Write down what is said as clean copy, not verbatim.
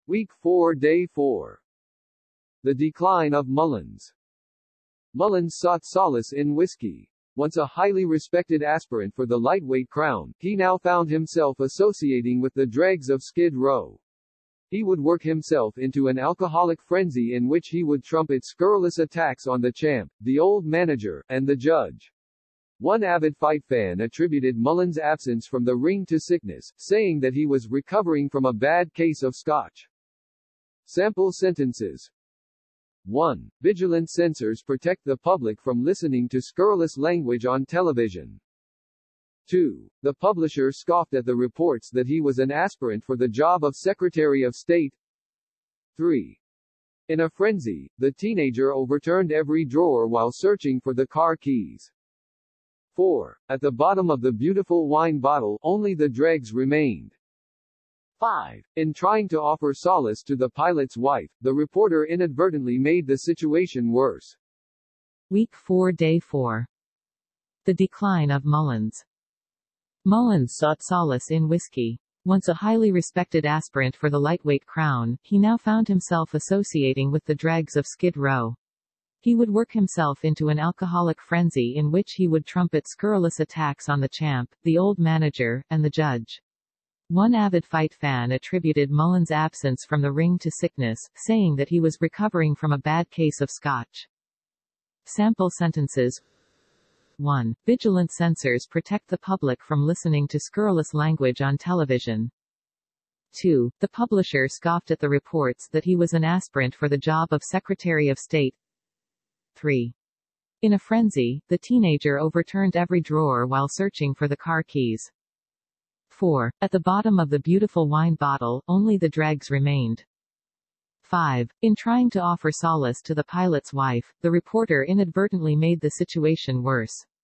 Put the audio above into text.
Week 4 Day 4. The decline of Mullins. Mullins sought solace in whiskey. Once a highly respected aspirant for the lightweight crown, he now found himself associating with the dregs of Skid Row. He would work himself into an alcoholic frenzy in which he would trumpet scurrilous attacks on the champ, the old manager, and the judge. One avid fight fan attributed Mullins' absence from the ring to sickness, saying that he was recovering from a bad case of scotch. Sample sentences. 1. Vigilant censors protect the public from listening to scurrilous language on television. 2. The publisher scoffed at the reports that he was an aspirant for the job of Secretary of State. 3. In a frenzy, the teenager overturned every drawer while searching for the car keys. 4. At the bottom of the beautiful wine bottle, only the dregs remained. 5. In trying to offer solace to the pilot's wife, the reporter inadvertently made the situation worse. Week 4 Day 4. The decline of Mullins. Mullins sought solace in whiskey. Once a highly respected aspirant for the lightweight crown, he now found himself associating with the dregs of Skid Row. He would work himself into an alcoholic frenzy in which he would trumpet scurrilous attacks on the champ, the old manager, and the judge. One avid fight fan attributed Mullins' absence from the ring to sickness, saying that he was recovering from a bad case of scotch. Sample sentences. 1. Vigilant censors protect the public from listening to scurrilous language on television. 2. The publisher scoffed at the reports that he was an aspirant for the job of Secretary of State. 3. In a frenzy, the teenager overturned every drawer while searching for the car keys. 4. At the bottom of the beautiful wine bottle, only the dregs remained. 5. In trying to offer solace to the pilot's wife, the reporter inadvertently made the situation worse.